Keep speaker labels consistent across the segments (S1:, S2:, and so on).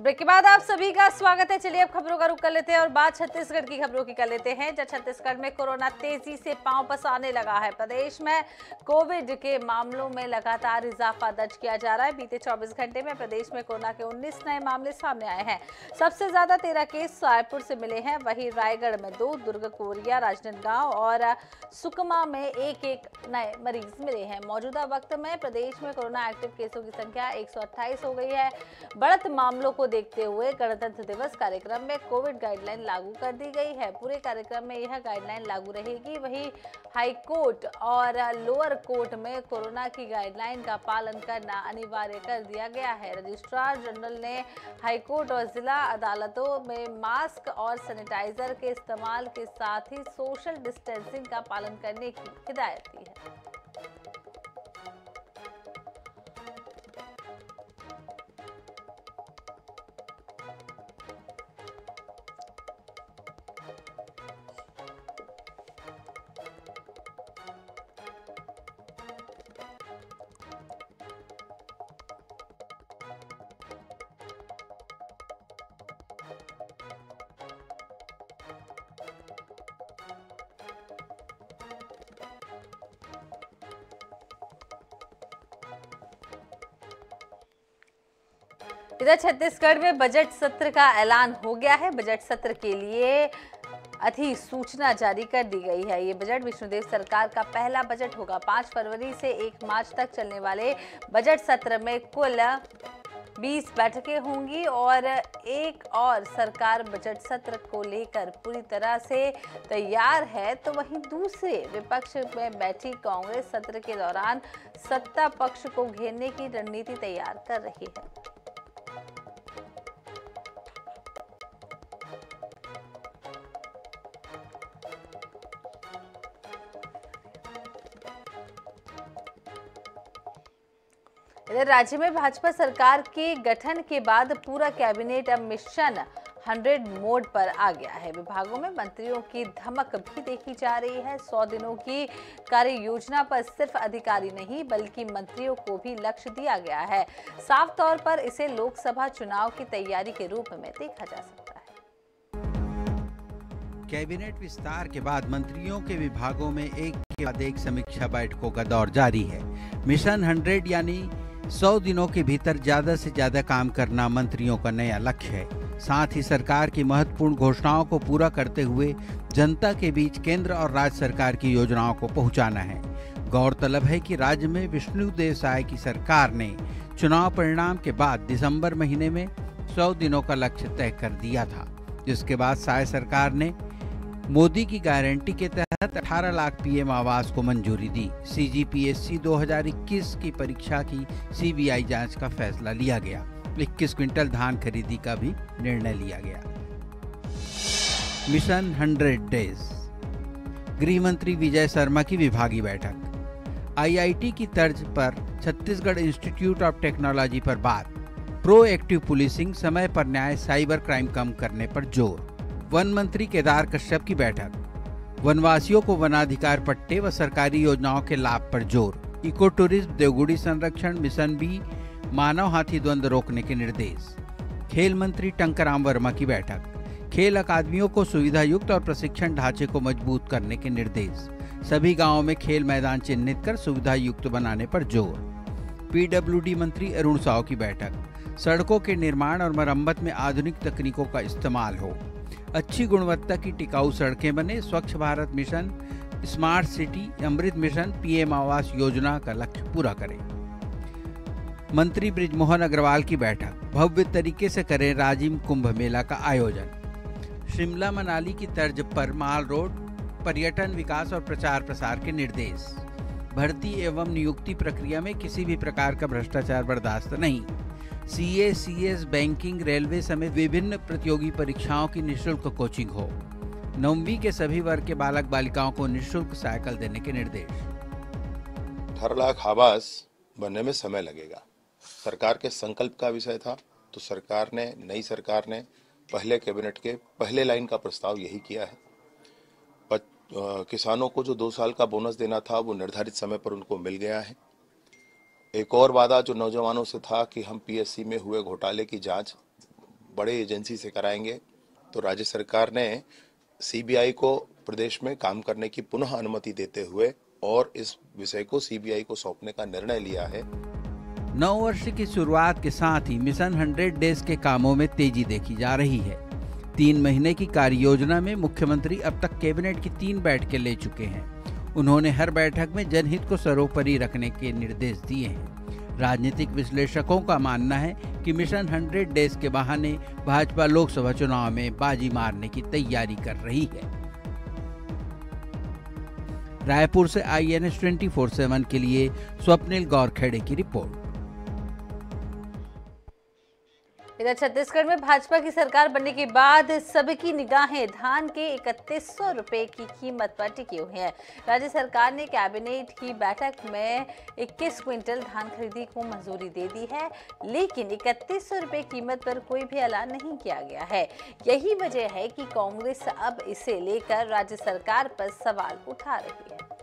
S1: तो ब्रेक के बाद आप सभी का स्वागत है। चलिए अब खबरों का रुख कर लेते हैं और बात छत्तीसगढ़ की खबरों की कर लेते हैं। जब छत्तीसगढ़ में कोरोना तेजी से पांव पसारने लगा है, प्रदेश में कोविड के मामलों में लगातार इजाफा दर्ज किया जा रहा है। बीते 24 घंटे में प्रदेश में कोरोना के 19 नए मामले सामने आए हैं। सबसे ज्यादा 13 केस रायपुर से मिले हैं, वहीं रायगढ़ में 2, दुर्ग, कोरिया, राजनांदगांव और सुकमा में एक नए मरीज मिले हैं। मौजूदा वक्त में प्रदेश में कोरोना एक्टिव केसों की संख्या 128 हो गई है। बढ़त मामलों को देखते हुए गणतंत्र दिवस कार्यक्रम में कोविड गाइडलाइन लागू कर दी गई है। पूरे कार्यक्रम में यह गाइडलाइन लागू रहेगी। वहीं हाई कोर्ट और लोअर कोर्ट में कोरोना की गाइडलाइन का पालन करना अनिवार्य कर दिया गया है। रजिस्ट्रार जनरल ने हाई कोर्ट और जिला अदालतों में मास्क और सैनिटाइजर के इस्तेमाल के साथ ही सोशल डिस्टेंसिंग का पालन करने की हिदायत दी है। इधर छत्तीसगढ़ में बजट सत्र का ऐलान हो गया है। बजट सत्र के लिए अधिसूचना जारी कर दी गई है। ये बजट विष्णुदेव सरकार का पहला बजट होगा। 5 फरवरी से 1 मार्च तक चलने वाले बजट सत्र में कुल 20 बैठकें होंगी और एक और सरकार बजट सत्र को लेकर पूरी तरह से तैयार है, तो वहीं दूसरे विपक्ष में बैठी कांग्रेस सत्र के दौरान सत्ता पक्ष को घेरने की रणनीति तैयार कर रही है। इधर राज्य में भाजपा सरकार के गठन के बाद पूरा कैबिनेट अब मिशन 100 मोड पर आ गया है। विभागों में मंत्रियों की धमक भी देखी जा रही है। 100 दिनों की कार्य योजना पर सिर्फ अधिकारी नहीं बल्कि मंत्रियों को भी लक्ष्य दिया गया है। साफ तौर पर इसे लोकसभा चुनाव की तैयारी के रूप में देखा जा सकता है।
S2: कैबिनेट विस्तार के बाद मंत्रियों के विभागों में एक के बाद एक समीक्षा बैठकों का दौर जारी है। मिशन 100 यानी 100 दिनों के भीतर ज्यादा से ज्यादा काम करना मंत्रियों का नया लक्ष्य है। साथ ही सरकार की महत्वपूर्ण घोषणाओं को पूरा करते हुए जनता के बीच केंद्र और राज्य सरकार की योजनाओं को पहुंचाना है। गौरतलब है कि राज्य में विष्णुदेव साय की सरकार ने चुनाव परिणाम के बाद दिसंबर महीने में 100 दिनों का लक्ष्य तय कर दिया था, जिसके बाद साय सरकार ने मोदी की गारंटी के तहत 18 लाख पीएम आवास को मंजूरी दी। सीजीपीएससी 2021 की परीक्षा की सीबीआई जांच का फैसला लिया गया। 21 क्विंटल धान खरीदी का भी निर्णय लिया गया। Mission 100 days. गृह मंत्री विजय शर्मा की विभागीय बैठक। आईआईटी की तर्ज पर छत्तीसगढ़ इंस्टीट्यूट ऑफ टेक्नोलॉजी पर बात। प्रोएक्टिव पुलिसिंग, समय पर न्याय, साइबर क्राइम कम करने पर जोर। वन मंत्री केदार कश्यप की बैठक। वनवासियों को वनाधिकार पट्टे व सरकारी योजनाओं के लाभ पर जोर। इको टूरिज्म, देवगुड़ी संरक्षण, मिशन बी, मानव हाथी द्वंद्व रोकने के निर्देश। खेल मंत्री टंकराम वर्मा की बैठक। खेल अकादमियों को सुविधा युक्त और प्रशिक्षण ढांचे को मजबूत करने के निर्देश। सभी गांवों में खेल मैदान चिन्हित कर सुविधा युक्त बनाने पर जोर। पीडब्ल्यूडी मंत्री अरुण साव की बैठक। सड़कों के निर्माण और मरम्मत में आधुनिक तकनीकों का इस्तेमाल हो। अच्छी गुणवत्ता की टिकाऊ सड़कें बने। Swachh Bharat mission, smart city, Amrut mission, PM Awas Yojana का लक्ष्य पूरा करें। मंत्री बृजमोहन अग्रवाल की बैठक। भव्य तरीके से करें राजिम कुंभ मेला का आयोजन। शिमला मनाली की तर्ज पर माल रोड, पर्यटन विकास और प्रचार प्रसार के निर्देश। भर्ती एवं नियुक्ति प्रक्रिया में किसी भी प्रकार का भ्रष्टाचार बर्दाश्त नहीं। सीए, सीएस, बैंकिंग, रेलवे समेत विभिन्न प्रतियोगी परीक्षाओं की निःशुल्क कोचिंग हो। 9वीं के सभी वर्ग के बालक बालिकाओं को निःशुल्क साइकिल देने के निर्देश।
S3: 18 लाख आवास बनने में समय लगेगा। सरकार के संकल्प का विषय था, तो नई सरकार ने पहले कैबिनेट के पहले लाइन का प्रस्ताव यही किया है। किसानों को जो 2 साल का बोनस देना था वो निर्धारित समय पर उनको मिल गया है। एक और वादा जो नौजवानों से था कि हम पीएससी में हुए घोटाले की जांच बड़े एजेंसी से कराएंगे। तो राज्य सरकार ने सीबीआई को प्रदेश में काम करने की पुनः अनुमति देते हुए और इस विषय को सीबीआई को सौंपने का निर्णय लिया है।
S2: नव वर्ष की शुरुआत के साथ ही मिशन 100 डेज के कामों में तेजी देखी जा रही है। 3 महीने की कार्य योजना में मुख्यमंत्री अब तक कैबिनेट की 3 बैठकें ले चुके हैं। उन्होंने हर बैठक में जनहित को सर्वोपरि रखने के निर्देश दिए हैं। राजनीतिक विश्लेषकों का मानना है कि मिशन 100 डेज के बहाने भाजपा लोकसभा चुनाव में बाजी मारने की तैयारी कर रही है। रायपुर से INS 24/7 के लिए स्वप्निल गौरखेड़े की रिपोर्ट।
S1: इधर छत्तीसगढ़ में भाजपा की सरकार बनने के बाद सबकी निगाहें धान के 3100 रुपए की कीमत पर टिकी हुई हैं। राज्य सरकार ने कैबिनेट की बैठक में 21 क्विंटल धान खरीदी को मंजूरी दे दी है, लेकिन 3100 रुपए कीमत पर कोई भी ऐलान नहीं किया गया है। यही वजह है कि कांग्रेस अब इसे लेकर राज्य सरकार पर सवाल उठा रही है।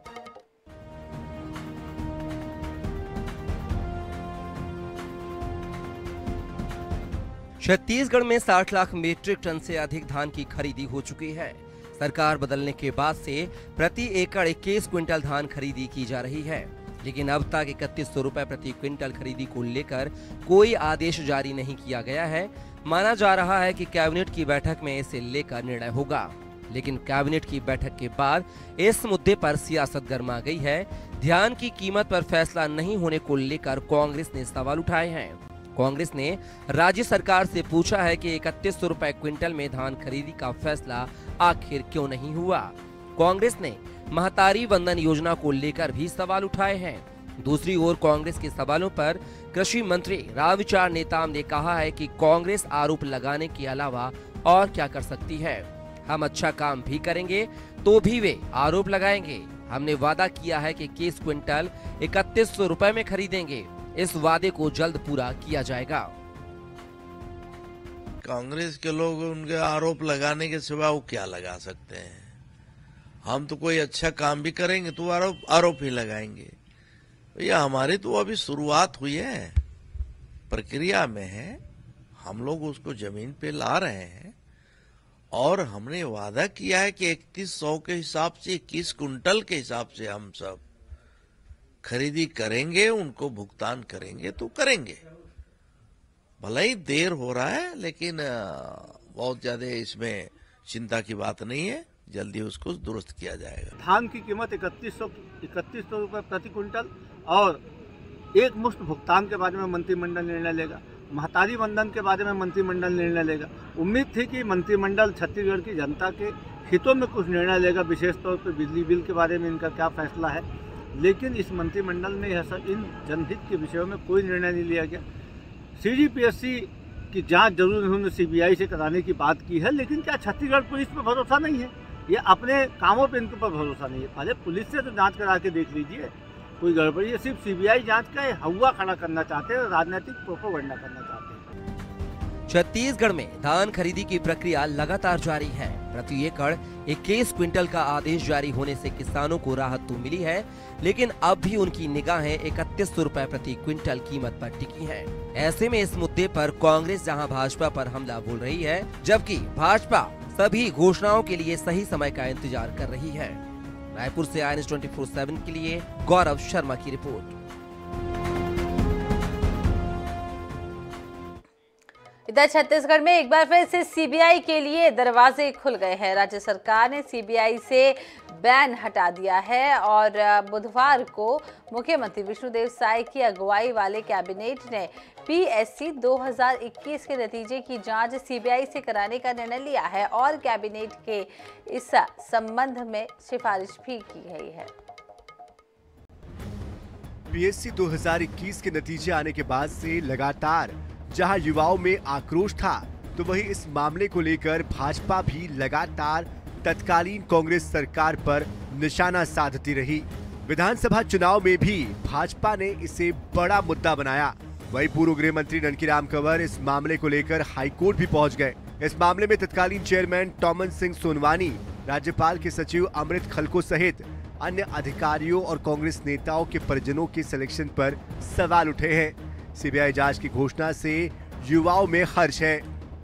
S4: छत्तीसगढ़ में 60 लाख मीट्रिक टन से अधिक धान की खरीदी हो चुकी है। सरकार बदलने के बाद से प्रति एकड़ 21 क्विंटल धान खरीदी की जा रही है, लेकिन अब तक 3100 रुपए प्रति क्विंटल खरीदी को लेकर कोई आदेश जारी नहीं किया गया है। माना जा रहा है कि कैबिनेट की बैठक में इसे लेकर निर्णय होगा, लेकिन कैबिनेट की बैठक के बाद इस मुद्दे पर सियासत गर्मा गई है। धान की कीमत पर फैसला नहीं होने को लेकर कांग्रेस ने सवाल उठाए हैं। कांग्रेस ने राज्य सरकार से पूछा है कि 3100 रुपए क्विंटल में धान खरीदी का फैसला आखिर क्यों नहीं हुआ। कांग्रेस ने महतारी वंदन योजना को लेकर भी सवाल उठाए हैं। दूसरी ओर कांग्रेस के सवालों पर कृषि मंत्री रामविचार नेताम ने कहा है कि कांग्रेस आरोप लगाने के अलावा और क्या कर सकती है। हम अच्छा काम भी करेंगे तो भी वे आरोप लगाएंगे। हमने वादा किया है कि 21 क्विंटल 3100 रुपए में खरीदेंगे। इस वादे को जल्द पूरा किया जाएगा।
S5: कांग्रेस के लोग उनके आरोप लगाने के सिवा वो क्या लगा सकते हैं। हम तो कोई अच्छा काम भी करेंगे तो आरोप ही लगाएंगे। भैया हमारी तो अभी शुरुआत हुई है, प्रक्रिया में है। हम लोग उसको जमीन पे ला रहे हैं और हमने वादा किया है कि 3100 के हिसाब से 21 कुंटल के हिसाब से हम सब खरीदी करेंगे, उनको भुगतान करेंगे तो करेंगे। भले ही देर हो रहा है लेकिन बहुत ज्यादा इसमें चिंता की बात नहीं है, जल्दी उसको दुरुस्त किया जाएगा।
S6: धान की कीमत 3100 रुपये प्रति क्विंटल और एक मुश्त भुगतान के बारे में मंत्रिमंडल निर्णय लेगा। महतारी वंदन के बारे में मंत्रिमंडल निर्णय लेगा। उम्मीद थी कि मंत्रिमंडल छत्तीसगढ़ की जनता के हितों में कुछ निर्णय लेगा, विशेष तौर पर बिजली बिल के बारे में इनका क्या फैसला है, लेकिन इस मंत्रिमंडल ने इन जनहित के विषयों में कोई निर्णय नहीं लिया गया। CGPSC की जांच जरूर उन्होंने CBI से कराने की बात की है, लेकिन क्या छत्तीसगढ़ पुलिस पर भरोसा नहीं है? ये अपने कामों पे इनके ऊपर भरोसा नहीं है। पहले पुलिस से तो जांच करा के देख लीजिए, कोई गड़बड़ी है। सिर्फ CBI जांच का हवा खड़ा करना चाहते हैं, राजनीतिक प्रोपेगेंडा करना चाहते हैं।
S4: छत्तीसगढ़ में धान खरीदी की प्रक्रिया लगातार जारी है। प्रति एकड़ 21 क्विंटल का आदेश जारी होने से किसानों को राहत तो मिली है, लेकिन अब भी उनकी निगाहें 3100 रुपए प्रति क्विंटल कीमत पर टिकी हैं। ऐसे में इस मुद्दे पर कांग्रेस जहां भाजपा पर हमला बोल रही है, जबकि भाजपा सभी घोषणाओं के लिए सही समय का इंतजार कर रही है। रायपुर से INS 24/7 के लिए गौरव शर्मा की रिपोर्ट।
S1: इधर छत्तीसगढ़ में एक बार फिर से CBI के लिए दरवाजे खुल गए हैं। राज्य सरकार ने CBI से बैन हटा दिया है और बुधवार को मुख्यमंत्री विष्णुदेव साय की अगुवाई वाले कैबिनेट ने PSC 2021 के नतीजे की जांच CBI से कराने का निर्णय लिया है और कैबिनेट के इस संबंध में सिफारिश भी की गई है।
S7: PSC 2021 के नतीजे आने के बाद से लगातार जहां युवाओं में आक्रोश था, तो वहीं इस मामले को लेकर भाजपा भी लगातार तत्कालीन कांग्रेस सरकार पर निशाना साधती रही। विधानसभा चुनाव में भी भाजपा ने इसे बड़ा मुद्दा बनाया। वहीं पूर्व गृह मंत्री ननकीराम कंवर इस मामले को लेकर हाईकोर्ट भी पहुंच गए। इस मामले में तत्कालीन चेयरमैन टॉमन सिंह सोनवानी, राज्यपाल के सचिव अमृत खलको सहित अन्य अधिकारियों और कांग्रेस नेताओं के परिजनों के सिलेक्शन पर सवाल उठे हैं। CBI जांच की घोषणा से युवाओं में हर्ष है।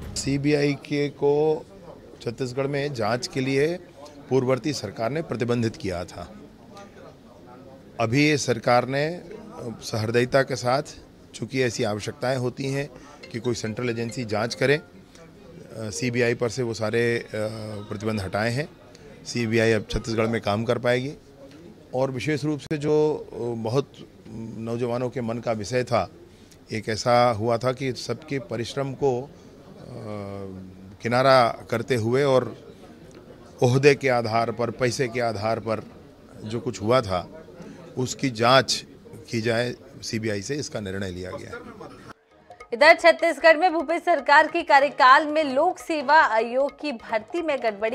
S3: सीबीआई के को छत्तीसगढ़ में जांच के लिए पूर्ववर्ती सरकार ने प्रतिबंधित किया था। अभी ये सरकार ने सहृदयता के साथ, चूंकि ऐसी आवश्यकताएं होती हैं कि कोई सेंट्रल एजेंसी जांच करे, सीबीआई पर से वो सारे प्रतिबंध हटाए हैं। सीबीआई अब छत्तीसगढ़ में काम कर पाएगी और विशेष रूप से जो बहुत नौजवानों के मन का विषय था, एक ऐसा हुआ था कि सबके परिश्रम को किनारा करते हुए और ओहदे के आधार पर, पैसे के आधार पर जो कुछ हुआ था उसकी जांच की जाए सीबीआई से, इसका निर्णय लिया गया।
S1: इधर छत्तीसगढ़ में भूपेश सरकार के कार्यकाल में लोक सेवा आयोग की भर्ती में गड़बड़ी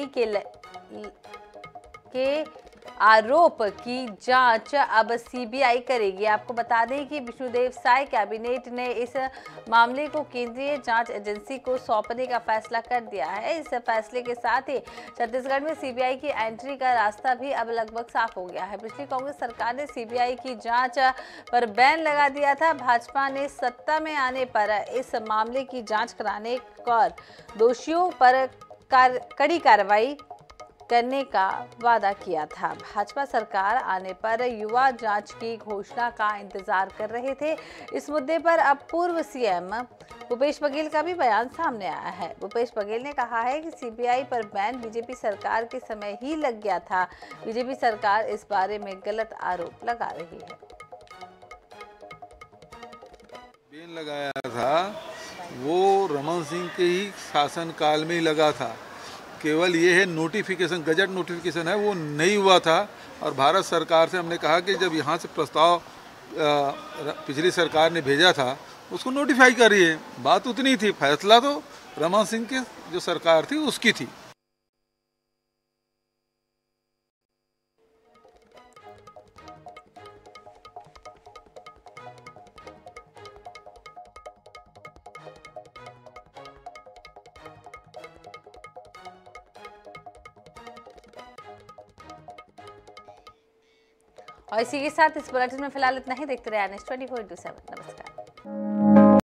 S1: के आरोप की जांच अब सीबीआई करेगी। आपको बता दें कि विष्णुदेव साय कैबिनेट ने इस मामले को केंद्रीय जांच एजेंसी को सौंपने का फैसला कर दिया है। इस फैसले के साथ ही छत्तीसगढ़ में सीबीआई की एंट्री का रास्ता भी अब लगभग साफ हो गया है। पिछली कांग्रेस सरकार ने सीबीआई की जांच पर बैन लगा दिया था। भाजपा ने सत्ता में आने पर इस मामले की जांच कराने और दोषियों पर कड़ी कार्रवाई करने का वादा किया था। भाजपा सरकार आने पर युवा जांच की घोषणा का इंतजार कर रहे थे। इस मुद्दे पर अब पूर्व सीएम भूपेश बघेल का भी बयान सामने आया है। भूपेश बघेल ने कहा है कि सीबीआई पर बैन बीजेपी सरकार के समय ही लग गया था। बीजेपी सरकार इस बारे में गलत आरोप लगा रही है।
S8: बैन लगाया था वो रमन सिंह के ही शासनकाल में ही लगा था। केवल ये है नोटिफिकेशन, गजट नोटिफिकेशन है, वो नहीं हुआ था। और भारत सरकार से हमने कहा कि जब यहाँ से प्रस्ताव पिछली सरकार ने भेजा था उसको नोटिफाई करिए। बात उतनी थी, फैसला तो रमन सिंह की जो सरकार थी उसकी थी।
S1: और इसी के साथ इस बुलेटिन में फिलहाल इतना ही। देखते रहे NH 24/7। नमस्कार।